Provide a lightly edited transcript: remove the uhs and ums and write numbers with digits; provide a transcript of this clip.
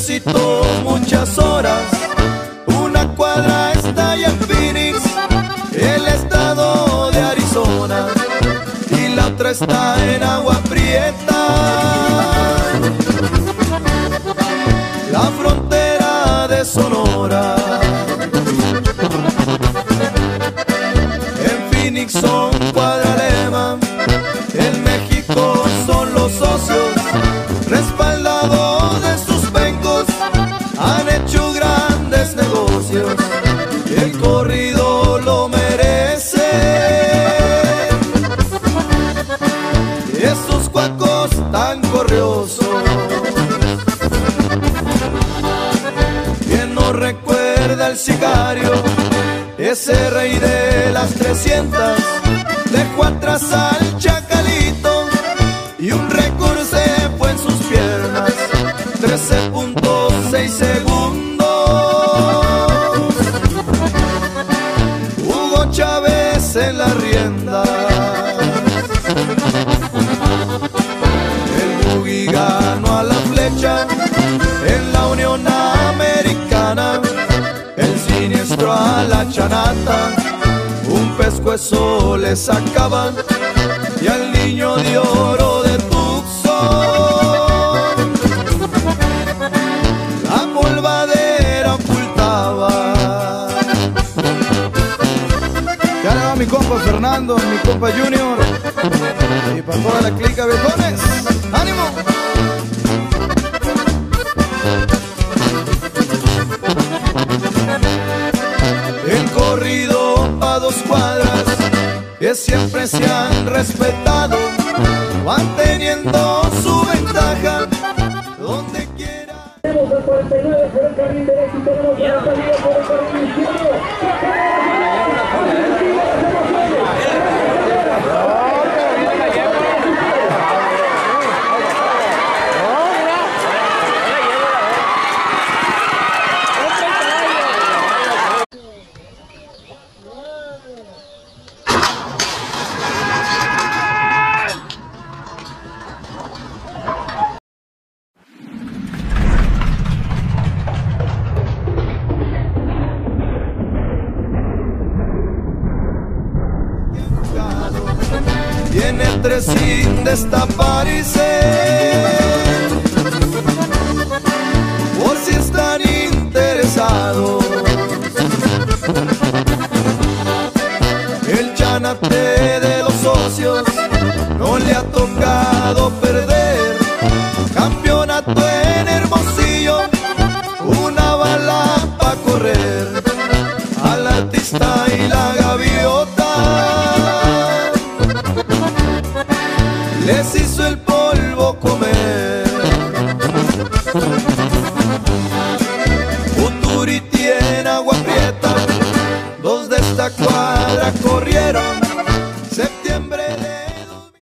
necesito muchas horas. Una cuadra está allá en Phoenix, el estado de Arizona, y la otra está en Agua Prieta, la frontera de Sonora. En Phoenix son Cuadra Alemán, en México son los socios, respaldados de sus pencos, han hecho grandes negocios, el corrido lo merece. Esos cuacos tan corriosos, ¿quién no recuerda al sicario? Ese rey de las 300 dejó atrás al chacalito y un récord se fue en sus piernas, 13.6 segundos. Hugo Chávez en la rienda, el buggy ganó a la flecha en la Unión Americana, el siniestro a la chanata, un pescuezo le sacaban y al niño de oro de Tucson la polvadera ocultaba. Ya le va mi compa Fernando, mi compa Junior, y para toda la clica, viejones, ¡ánimo! El corrido a 2 cuadras, que siempre se han respetado, van teniendo su ventaja donde quiera. Tenemos al 49 por el carril derecho y tenemos a la salida por el carril izquierdo. Tiene 3 sin destaparse.